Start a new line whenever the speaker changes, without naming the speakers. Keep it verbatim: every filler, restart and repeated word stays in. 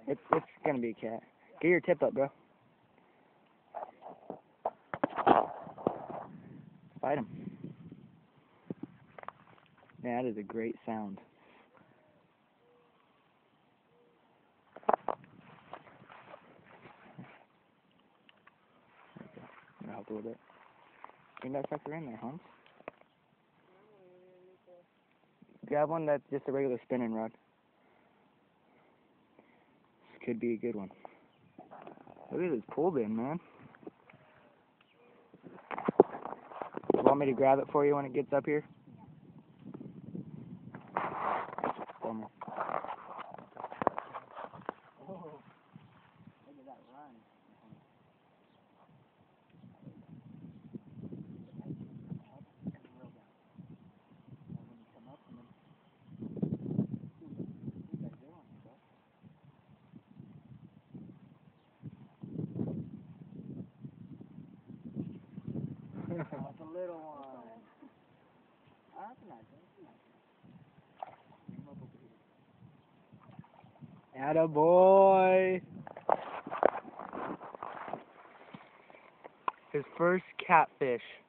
It's it's gonna be a cat. Get your tip up, bro. Fight him. Man, that is a great sound. I'm gonna help a little bit. Bring that sucker in there, Hans. Grab one that's just a regular spinning rod. This could be a good one. Look at this pull bin, man. You want me to grab it for you when it gets up here? Bummer. Oh, look at that run. That's a little one. That's a nice one. Attaboy. His first catfish.